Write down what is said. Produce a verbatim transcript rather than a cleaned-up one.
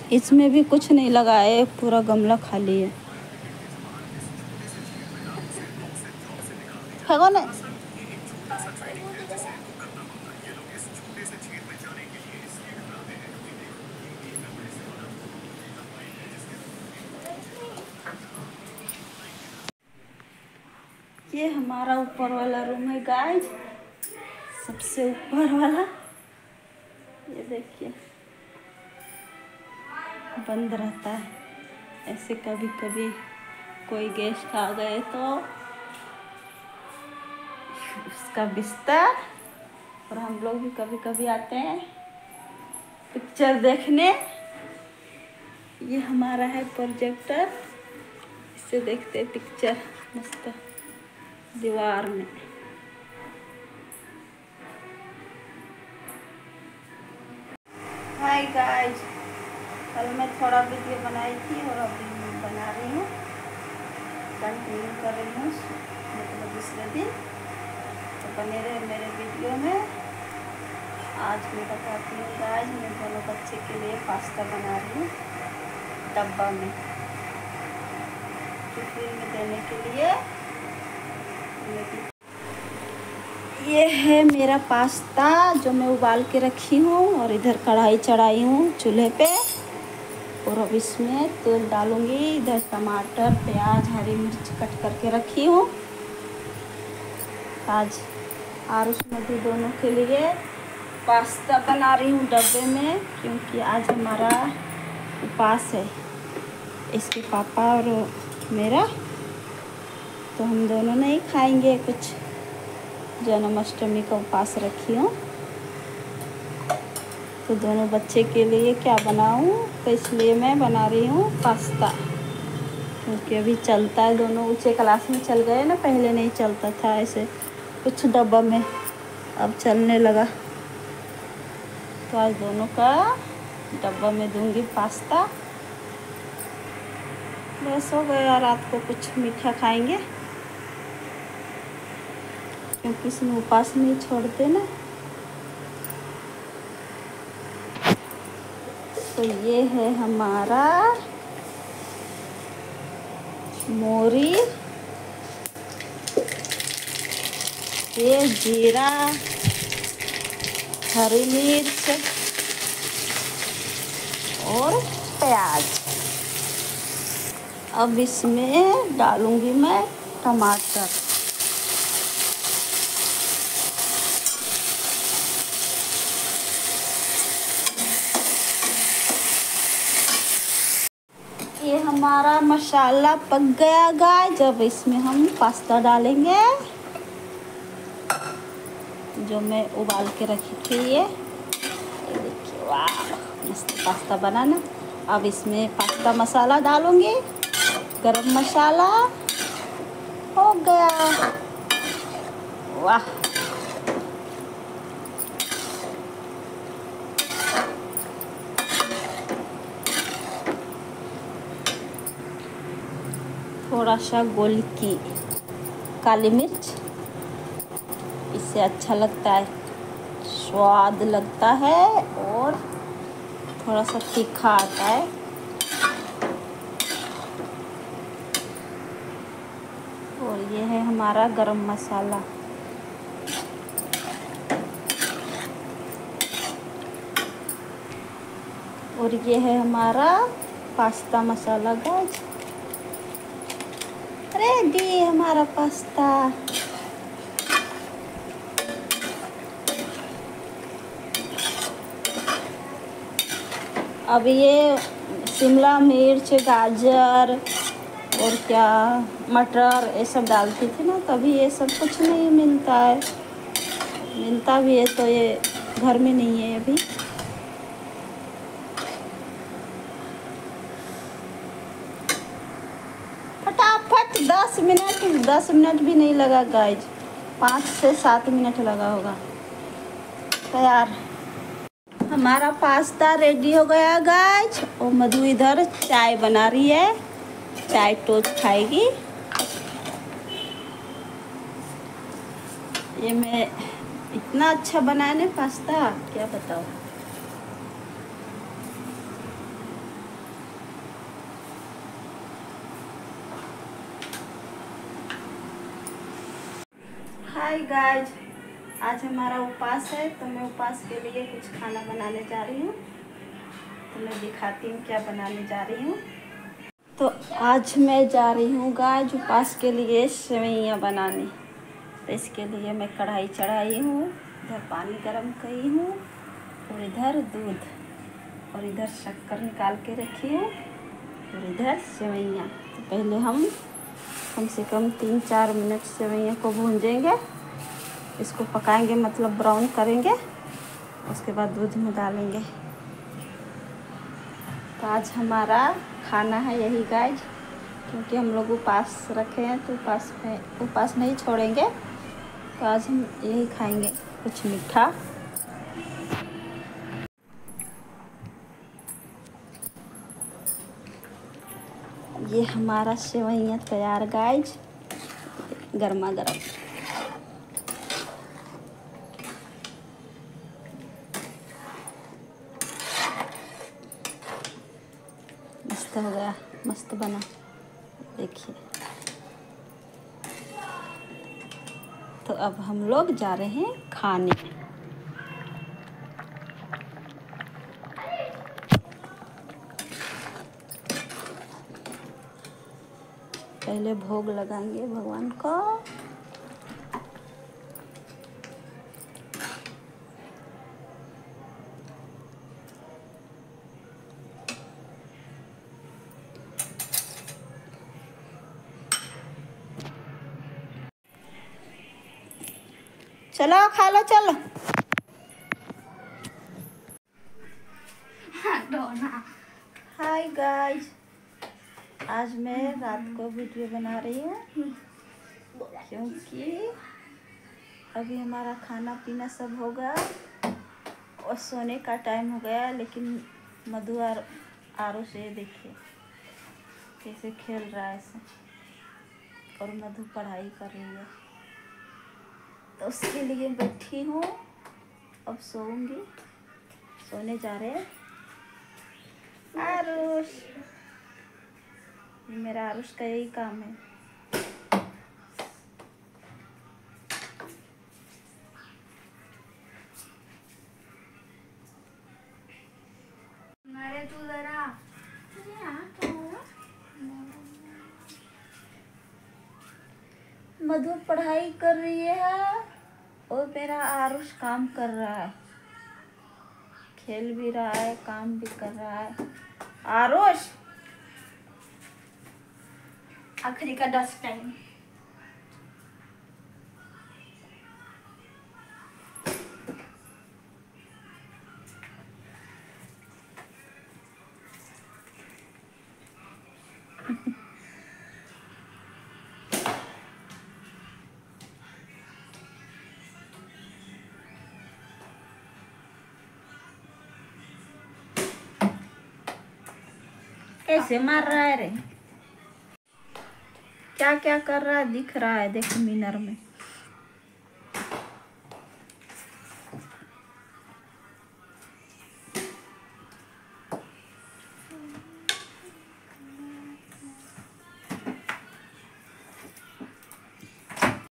इसमें भी कुछ नहीं लगा है, पूरा गमला खाली है। खगो ने ये हमारा ऊपर वाला रूम है गाइस, सबसे ऊपर वाला। ये देखिए बंद रहता है, ऐसे कभी कभी कोई गेस्ट आ गए तो उसका बिस्तर। और हम लोग भी कभी कभी आते हैं पिक्चर देखने। ये हमारा है प्रोजेक्टर, इससे देखते हैं पिक्चर मस्त दीवार में। हाय गाइस, कल मैं थोड़ा वीडियो बनाई थी और अभी बना रही हूँ, कंटिन्यू कर रही हूँ मतलब दूसरे दिन। तो बने रहे मेरे वीडियो में। आज मैं बताती हूँ गाइस, मैं दोनों बच्चे के लिए पास्ता बना रही हूँ डब्बा में, टिफिन में देने के लिए। ये है मेरा पास्ता जो मैं उबाल के रखी हूँ, और इधर कढ़ाई चढ़ाई हूँ चूल्हे पे, और अब इसमें तेल डालूंगी। इधर टमाटर, प्याज, हरी मिर्च कट करके रखी हूँ आज, और उसमें भी दोनों के लिए पास्ता बना रही हूँ डब्बे में, क्योंकि आज हमारा उपवास है, इसके पापा और मेरा। तो हम दोनों नहीं खाएंगे कुछ, जन्माष्टमी का उपवास रखी हूँ। तो दोनों बच्चे के लिए क्या बनाऊँ, तो इसलिए मैं बना रही हूँ पास्ता, क्योंकि अभी चलता है। दोनों ऊंचे क्लास में चल गए ना, पहले नहीं चलता था ऐसे कुछ डब्बा में, अब चलने लगा। तो आज दोनों का डब्बा में दूंगी पास्ता। बस हो गया, रात को कुछ मीठा खाएंगे, क्योंकि इसमें उपवास नहीं छोड़ते ना। तो ये है हमारा मोरी, ये जीरा, हरी मिर्च और प्याज। अब इसमें डालूंगी मैं टमाटर। ये हमारा मसाला पक गया गाइस, जब इसमें हम पास्ता डालेंगे जो मैं उबाल के रखी थी। ये ये देखिए, वाह मस्त पास्ता बनाना। अब इसमें पास्ता मसाला डालूंगी, गरम मसाला। हो गया, वाह। थोड़ा सा गोल की काली मिर्च, इससे अच्छा लगता है, स्वाद लगता है, और थोड़ा सा तीखा आता है। और ये है हमारा गरम मसाला। और ये है हमारा पास्ता मसाला गाइस। रेडी हमारा पास्ता। अब ये शिमला मिर्च, गाजर और क्या मटर ये सब डालती थी ना, तभी ये सब कुछ नहीं मिलता है। मिलता भी है तो ये घर में नहीं है अभी। फटाफट दस मिनट दस मिनट भी नहीं लगा गाइज, पाँच से सात मिनट लगा होगा तैयार। हमारा पास्ता रेडी हो गया गाइज, और मधु इधर चाय बना रही है, चाय टोस्ट खाएगी। ये मैं इतना अच्छा बनाया ना पास्ता, क्या बताऊँ। हाय गाइज, आज हमारा उपवास है तो मैं उपवास के लिए कुछ खाना बनाने जा रही हूँ। तो मैं दिखाती हूँ क्या बनाने जा रही हूँ। तो आज मैं जा रही हूँ गाइज उपवास के लिए सेवइयाँ बनाने। तो इसके लिए मैं कढ़ाई चढ़ाई हूँ, इधर पानी गरम करी हूँ और इधर दूध और इधर शक्कर निकाल के रखी हूँ और इधर सेवइयाँ। तो पहले हम कम से कम तीन चार मिनट सेवइयाँ को भूंजेंगे, इसको पकाएंगे मतलब ब्राउन करेंगे, उसके बाद दूध में डालेंगे। तो आज हमारा खाना है यही गाइज, क्योंकि हम लोग उपवास रखे हैं तो उपवास में उपवास नहीं छोड़ेंगे। तो आज हम यही खाएंगे, कुछ मीठा। ये हमारा सेवइयाँ तैयार गाइज, गर्मा गर्म। मस्त हो गया, मस्त बना, देखिए। तो अब हम लोग जा रहे हैं खाने। पहले भोग लगाएंगे भगवान को। चलो खा लो, चलो। हाय गाइस, आज मैं रात को वीडियो बना रही हूँ क्योंकि अभी हमारा खाना पीना सब होगा और सोने का टाइम हो गया। लेकिन मधु और आरो से देखिए कैसे खेल रहा है ऐसे, और मधु पढ़ाई कर रही है। तो उसके लिए बैठी हूँ, अब सोऊंगी, सोने जा रहे हैं। आरुष, मेरा आरुष का यही काम है। मेरे तू जरा मधु पढ़ाई कर रही है और मेरा आरुष काम कर रहा है, खेल भी रहा है, काम भी कर रहा है। आरुष, आखिरी का डस्ट टाइम। कैसे मार रहा है रे? क्या क्या कर रहा है दिख रहा है, देख मिनर में।